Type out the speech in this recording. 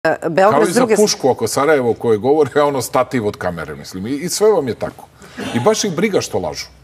Kao i za druge... pušku oko Sarajevo koje govore, a ono stativ od kamere, mislim. I sve vam je tako. I baš ih briga što lažu.